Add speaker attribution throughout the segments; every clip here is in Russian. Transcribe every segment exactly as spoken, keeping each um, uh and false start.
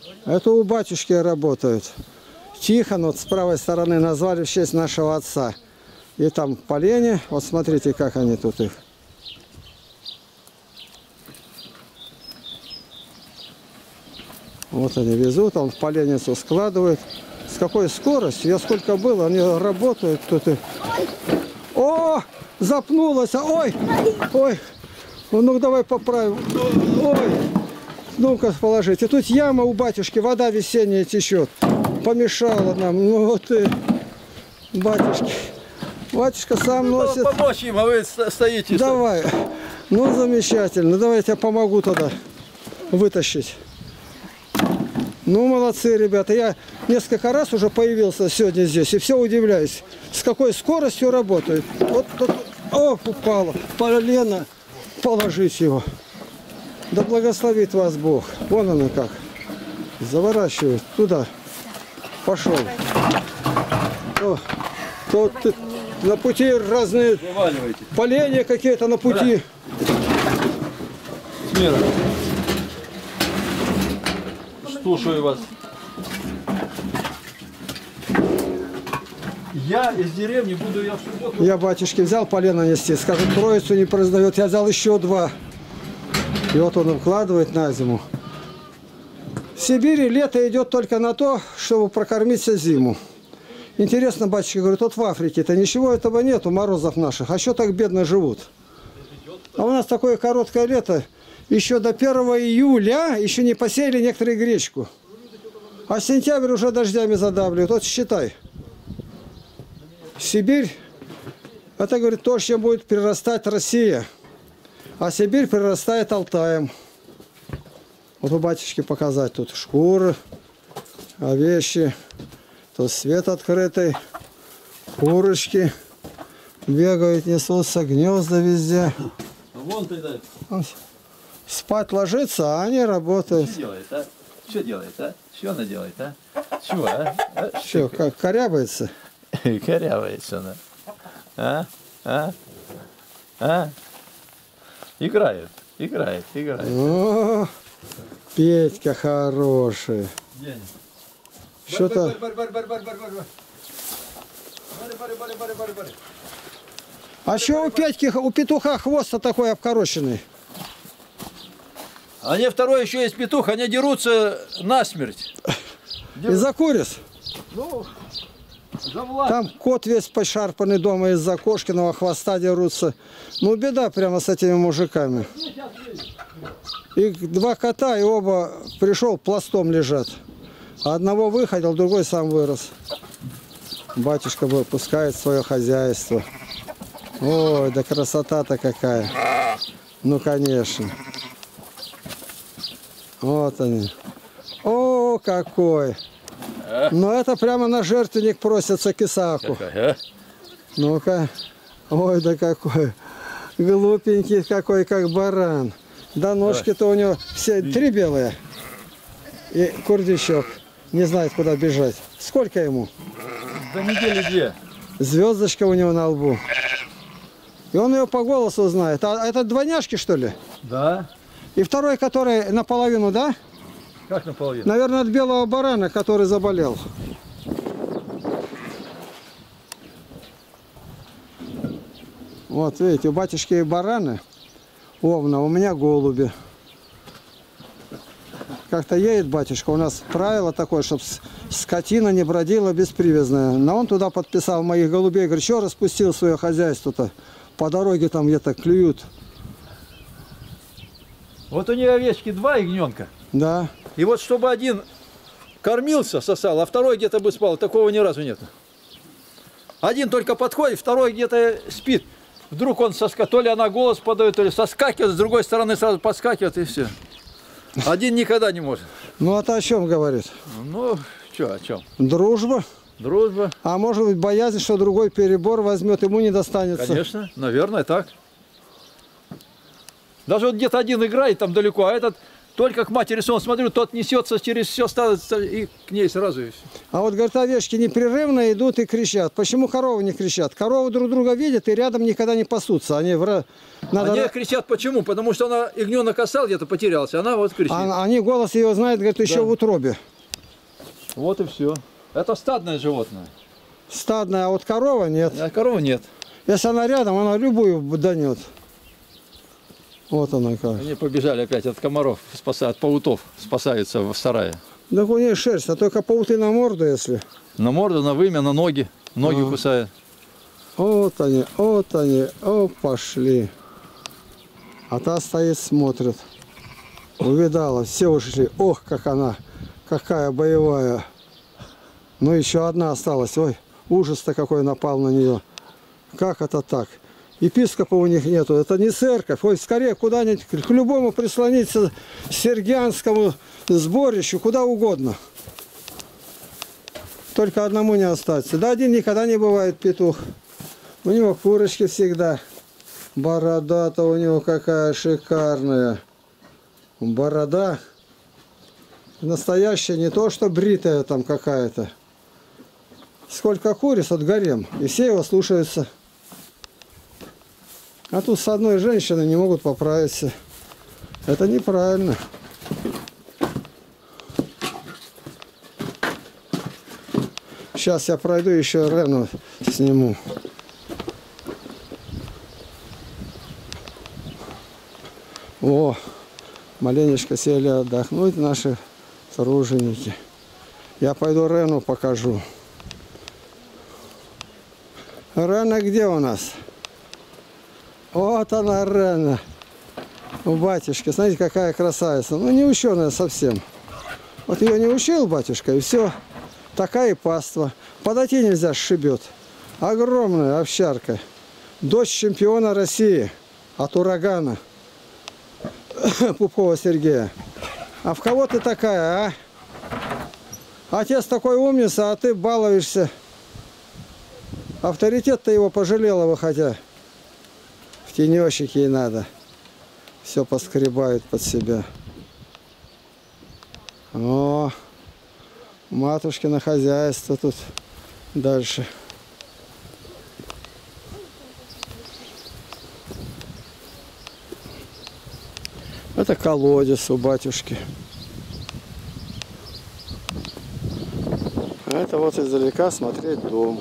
Speaker 1: Это у батюшки работают. Тихон, вот с правой стороны назвали в честь нашего отца. И там поленья, вот смотрите, как они тут их. Вот они везут, он в поленницу складывает. С какой скоростью? Я сколько было, они работают тут. И... О, запнулась, ой, ой. Ну давай поправим. Ой, ну-ка положите. Тут яма у батюшки, вода весенняя течет. Помешала нам. Ну вот и батюшки. Батюшка сам
Speaker 2: ну,
Speaker 1: носит.
Speaker 2: Помочь им, а вы стоите.
Speaker 1: Давай. Ну замечательно. Давай я тебя помогу тогда вытащить. Ну молодцы, ребята. Я несколько раз уже появился сегодня здесь и все удивляюсь, с какой скоростью работают. Вот тут, о, упало. Полено. Положить его. Да благословит вас Бог. Вон оно как. Заворачивает. Туда. Пошел. О, тут на пути разные поленья какие-то на пути.
Speaker 2: Смело. Слушаю вас. Я из деревни буду, я в субботу...
Speaker 1: Я батюшке взял полено нести, скажет, троицу не произдает. Я взял еще два. И вот он вкладывает на зиму. В Сибири лето идет только на то, чтобы прокормиться зиму. Интересно, батюшка говорит, вот в Африке-то ничего этого нету, морозов наших. А что так бедно живут? А у нас такое короткое лето. Еще до первого июля еще не посеяли некоторые гречку. А сентябрь уже дождями задавливают. Вот считай. Сибирь, это, говорит, то, чем будет прирастать Россия. А Сибирь прирастает Алтаем. Вот у батюшки показать. Тут шкуры, овечьи, тут свет открытый, курочки бегают, несутся, гнезда везде.
Speaker 2: Вон ты, да.
Speaker 1: Спать ложится, а они работают.
Speaker 2: Что делает, а? Что делает, а? Что она делает, а? Чего, а? а?
Speaker 1: Что, как корябается?
Speaker 2: Корявается она. А? А? А? Играет, играет, играет.
Speaker 1: О, Петька хороший. Что-то... А что у Петьки, у петуха хвост такой обкороченный?
Speaker 2: Они второй еще есть петух, они дерутся насмерть.
Speaker 1: Из-за куриц?
Speaker 2: Ну, за власть.
Speaker 1: Там кот весь пошарпанный дома из-за кошкиного хвоста дерутся. Ну, беда прямо с этими мужиками. И два кота, и оба пришел, пластом лежат. Одного выходил, другой сам вырос. Батюшка выпускает свое хозяйство. Ой, да красота-то какая. Ну, конечно. Вот они. О, какой. Ну, это прямо на жертвенник просится к Исааку.
Speaker 2: А?
Speaker 1: Ну-ка. Ой, да какой. Глупенький какой, как баран. Да ножки-то у него все три белые. И курдючок. Не знает, куда бежать. Сколько ему?
Speaker 2: До недели две.
Speaker 1: Звездочка у него на лбу. И он ее по голосу знает. А это двойняшки, что ли?
Speaker 2: Да.
Speaker 1: И второй, который наполовину, да?
Speaker 2: Как наполовину?
Speaker 1: Наверное, от белого барана, который заболел. Вот, видите, у батюшки бараны, овна, у меня голуби. Как-то едет батюшка, у нас правило такое, чтобы скотина не бродила беспривязная. Но он туда подписал моих голубей, говорит, что распустил свое хозяйство-то? По дороге там где-то клюют.
Speaker 2: Вот у нее овечки два ягненка.
Speaker 1: Да.
Speaker 2: И вот чтобы один кормился, сосал, а второй где-то бы спал, такого ни разу нет. Один только подходит, второй где-то спит. Вдруг он соска... то ли она голос подает, то ли соскакивает, с другой стороны сразу подскакивает, и все. Один никогда не может.
Speaker 1: Ну, это о чем говорит?
Speaker 2: Ну, что, о чем?
Speaker 1: Дружба.
Speaker 2: Дружба.
Speaker 1: А может быть, боязнь, что другой перебор возьмет, ему не достанется.
Speaker 2: Конечно, наверное, так. Даже вот где-то один играет там далеко, а этот Только к матери сон смотрю, тот несется через все стадо и к ней сразу. И все.
Speaker 1: А вот, говорит, овечки непрерывно идут и кричат. Почему коровы не кричат? Коровы друг друга видят и рядом никогда не пасутся. Они, в... Надо...
Speaker 2: Они кричат почему? Потому что она ягненок касал, где-то потерялся, она вот кричит.
Speaker 1: А, они голос ее знают, говорят, еще
Speaker 2: Да.
Speaker 1: в утробе.
Speaker 2: Вот и все. Это стадное животное.
Speaker 1: Стадная, а вот корова нет.
Speaker 2: А коровы нет.
Speaker 1: Если она рядом, она любую данет. Вот она как.
Speaker 2: Они побежали опять от комаров, спасают, от паутов спасаются в сарае.
Speaker 1: Да у нее шерсть, а только пауты на морду, если.
Speaker 2: На морду, на вымя, на ноги. Ноги
Speaker 1: А.
Speaker 2: кусают.
Speaker 1: Вот они, вот они, о, пошли. А та стоит, смотрит. Увидала, все ушли. Ох, как она, какая боевая. Ну, еще одна осталась. Ой, ужас-то какой напал на нее. Как это так? Епископа у них нету. Это не церковь. Ой, скорее куда-нибудь, к любому прислониться, сергианскому сборищу, куда угодно. Только одному не остаться. Да один никогда не бывает петух. У него курочки всегда. Борода-то у него какая шикарная. Борода настоящая, не то что бритая там какая-то. Сколько куриц от гарем, и все его слушаются. А тут с одной женщиной не могут поправиться. Это неправильно. Сейчас я пройду еще Рену сниму. О, маленечко сели отдохнуть наши труженики. Я пойду Рену покажу. Рена где у нас? Вот она, Рена. У батюшки. Смотрите, какая красавица. Ну, не ученая совсем. Вот ее не учил батюшка, и все. Такая и паства. Подойти нельзя, сшибет. Огромная овчарка. Дочь чемпиона России от урагана. Пупкова Сергея. А в кого ты такая, а? Отец такой умница, а ты балуешься. Авторитет-то его пожалела бы, хотя в тенечек ей надо. Все поскребают под себя. О, матушкино хозяйство тут дальше. Это колодец у батюшки. Это вот издалека смотреть дом.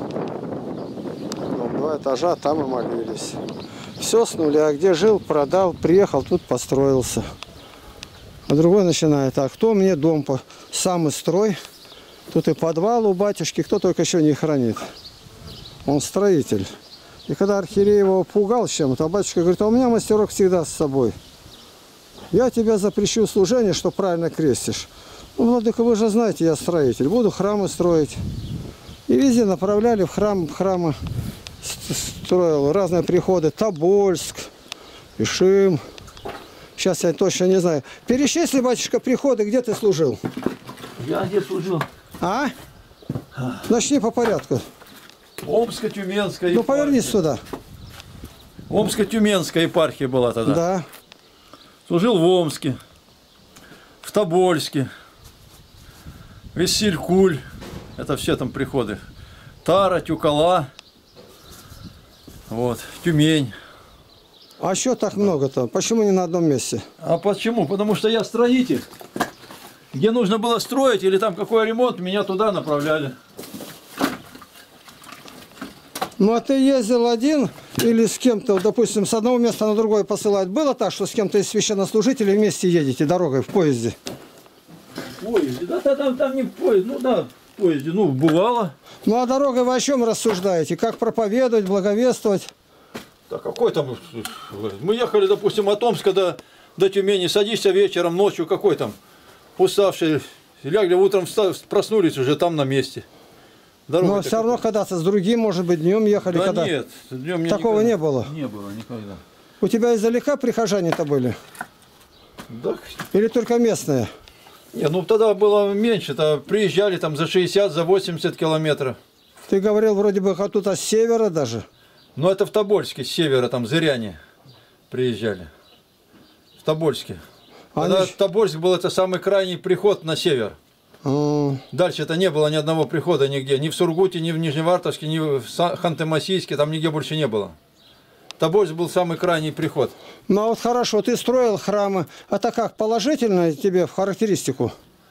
Speaker 1: Дом два этажа, там и молились. Все с нуля. Где жил, продал, приехал, тут построился. А другой начинает. А кто мне дом по самый строй? Тут и подвал у батюшки, кто только еще не хранит. Он строитель. И когда архиерей его пугал чем-то, а батюшка говорит, а у меня мастерок всегда с собой. Я тебя запрещу служение, что правильно крестишь. Ну, владыка, вы же знаете, я строитель. Буду храмы строить. И везде направляли в храм, в храмы строил разные приходы. Тобольск, Ишим. Сейчас я точно не знаю. Перечисли, батюшка, приходы, где ты служил?
Speaker 2: Я где служил?
Speaker 1: А? Начни по порядку.
Speaker 2: Омско-Тюменская
Speaker 1: Ну,
Speaker 2: епархия.
Speaker 1: повернись сюда.
Speaker 2: Омско-Тюменская епархия была тогда.
Speaker 1: Да.
Speaker 2: Служил в Омске, в Тобольске, в Иссылькуль. Это все там приходы. Тара, Тюкала, вот, Тюмень.
Speaker 1: А что так много-то? Почему не на одном месте?
Speaker 2: А почему? Потому что я строитель. Где нужно было строить или там какой ремонт, меня туда направляли.
Speaker 1: Ну, а ты ездил один или с кем-то, допустим, с одного места на другое посылать? Было так, что с кем-то из священнослужителей вместе едете дорогой, в поезде?
Speaker 2: В поезде? Да, да там, там не в поезде. Ну да, в поезде. Ну, бывало.
Speaker 1: Ну, а дорогой вы о чем рассуждаете? Как проповедовать, благовествовать?
Speaker 2: Да какой там... Мы ехали, допустим, от Омска до, до Тюмени. Садишься вечером, ночью, какой там? Уставшие. Лягли утром, проснулись уже там на месте. Дорога
Speaker 1: Но все равно когда-то с другим, может быть, днем ехали.
Speaker 2: Да
Speaker 1: когда...
Speaker 2: нет, днем мне
Speaker 1: Такого
Speaker 2: никогда...
Speaker 1: не было?
Speaker 2: Не было никогда.
Speaker 1: У тебя издалека прихожане-то были?
Speaker 2: Да,
Speaker 1: Или только местные?
Speaker 2: не, ну тогда было меньше, то приезжали там за шестьдесят, за восемьдесят километров.
Speaker 1: Ты говорил, вроде бы, оттуда с севера даже.
Speaker 2: Ну это в Тобольске, с севера, там зыряне приезжали. В Тобольске. Когда
Speaker 1: Они...
Speaker 2: Тобольск был, это самый крайний приход на север.
Speaker 1: А,
Speaker 2: Дальше это не было ни одного прихода нигде. Ни в Сургуте, ни в Нижневартовске, ни в Ханты-Мансийске, там нигде больше не было. Тобольск был самый крайний приход.
Speaker 1: Ну а вот хорошо, ты строил храмы. Это как, положительно тебе в характеристику?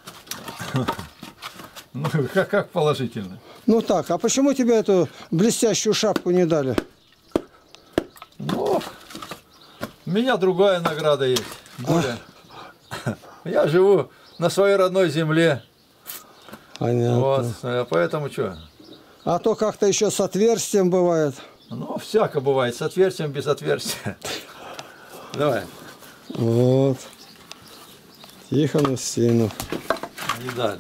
Speaker 2: Ну, как, как положительно?
Speaker 1: Ну так, а почему тебе эту блестящую шапку не дали?
Speaker 2: Ну, у меня другая награда есть. Более. Я живу на своей родной земле.
Speaker 1: Понятно.
Speaker 2: Вот, поэтому что?
Speaker 1: А то как-то еще с отверстием бывает.
Speaker 2: Ну, всяко бывает, с отверстием, без отверстия. Давай.
Speaker 1: Вот. Тихон Устинов.
Speaker 2: Не дали.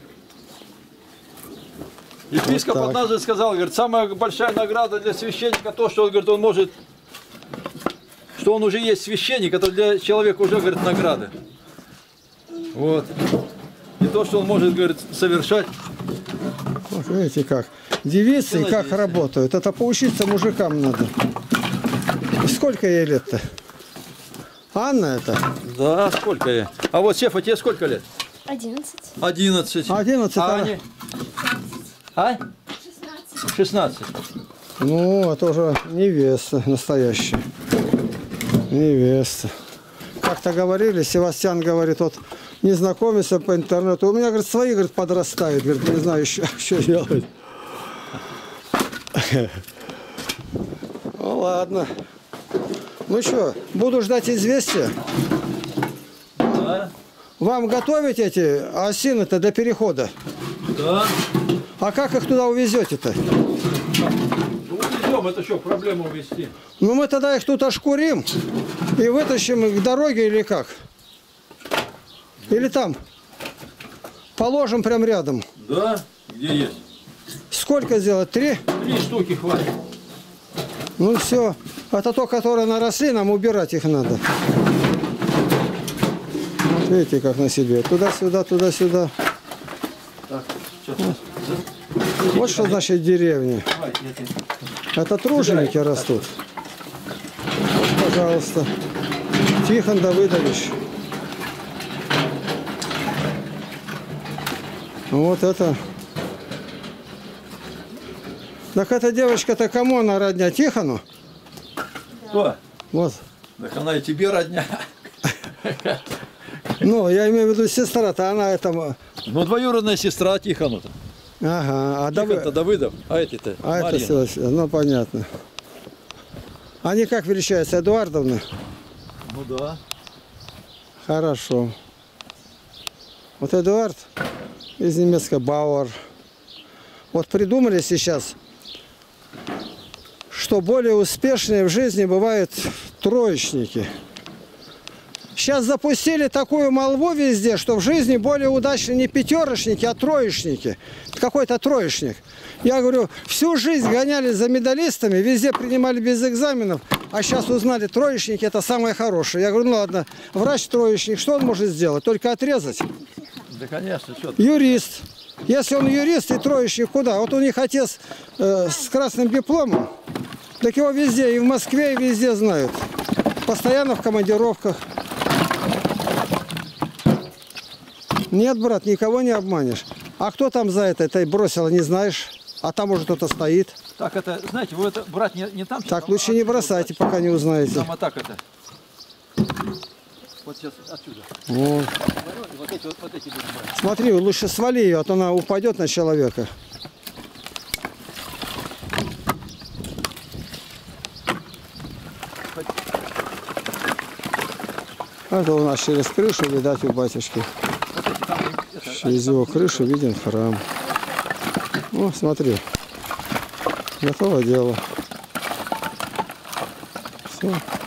Speaker 2: Епископ
Speaker 1: Вот так.
Speaker 2: однажды сказал, говорит, самая большая награда для священника то, что он, говорит, он может, что он уже есть священник, это для человека уже, говорит, награда. Вот. И то, что он может, говорит, совершать.
Speaker 1: Вот видите как. Девицы
Speaker 2: Делай
Speaker 1: как
Speaker 2: девицы.
Speaker 1: работают. Это поучиться мужикам надо. Сколько ей лет-то? Анна это?
Speaker 2: Да, сколько я? А вот, Сефа, тебе сколько лет?
Speaker 3: Одиннадцать.
Speaker 2: Одиннадцать.
Speaker 1: Одиннадцать,
Speaker 2: А
Speaker 1: а-
Speaker 2: Ане? А?
Speaker 3: Шестнадцать.
Speaker 2: Шестнадцать.
Speaker 1: Ну, это уже невеста настоящая. Невеста. Как-то говорили, Севастьян говорит, вот не знакомиться по интернету. У меня, говорит, свои, говорит, подрастают. Говорит, не знаю еще, что делать. Ну, ладно. Ну что, буду ждать известия.
Speaker 2: Да.
Speaker 1: Вам готовить эти осины-то до перехода?
Speaker 2: Да.
Speaker 1: А как их туда увезете-то?
Speaker 2: Ну, увезем, это что, проблема увезти?
Speaker 1: Ну, мы тогда их тут ошкурим и вытащим их к дороге или как? Или там? Положим прям рядом.
Speaker 2: Да, где есть?
Speaker 1: Сколько сделать? Три?
Speaker 2: Три штуки хватит.
Speaker 1: Ну все. Это то, которые наросли, нам убирать их надо. Вот видите, как на себе. Туда-сюда, туда-сюда.
Speaker 2: Так, сейчас.
Speaker 1: Вот что значит деревня.
Speaker 2: Давай, я тебе-
Speaker 1: Это труженики растут. Вот, пожалуйста. Тихон Давыдович. Вот это. Так эта девочка-то кому она родня? Тихону?
Speaker 2: Кто?
Speaker 1: Вот.
Speaker 2: Так она и тебе родня.
Speaker 1: Ну, я имею в виду сестра-то, она это...
Speaker 2: Ну, двоюродная сестра Тихону-то.
Speaker 1: Ага, а Давы-
Speaker 2: Тихон-то Давыдов, а эти-то
Speaker 1: А это
Speaker 2: Марьина.
Speaker 1: Севастьян, ну понятно. Они как величаются, Эдуардовна?
Speaker 2: Ну да.
Speaker 1: Хорошо. Вот Эдуард из немецкого Бауэр. Вот придумали сейчас, что более успешные в жизни бывают троечники. Сейчас запустили такую молву везде, что в жизни более удачны не пятерочники, а троечники. Какой-то троечник. Я говорю, всю жизнь гонялись за медалистами, везде принимали без экзаменов, а сейчас узнали, троечники это самое хорошее. Я говорю, ну ладно, врач-троечник, что он может сделать? Только отрезать?
Speaker 2: Да, конечно, что ты.
Speaker 1: Юрист. Если он юрист и троечник, куда? Вот у них отец э, с красным дипломом, так его везде, и в Москве, и везде знают. Постоянно в командировках. Нет, брат, никого не обманешь. А кто там за это? Это бросило, не знаешь? А там уже кто-то стоит.
Speaker 2: Так это, знаете, вы это брать не, не там?
Speaker 1: Так
Speaker 2: а
Speaker 1: лучше не
Speaker 2: отсюда
Speaker 1: бросайте,
Speaker 2: брать.
Speaker 1: пока не узнаете.
Speaker 2: Там, а так это. Вот сейчас отсюда.
Speaker 1: Вот.
Speaker 2: Вот эти, вот, вот эти будем брать.
Speaker 1: Смотри, лучше свали ее, а то она упадет на человека. Это у нас через крышу, видать, у батюшки.
Speaker 2: Вот эти там, это,
Speaker 1: Через его крышу виден храм. О, смотри. Готово дело. Все.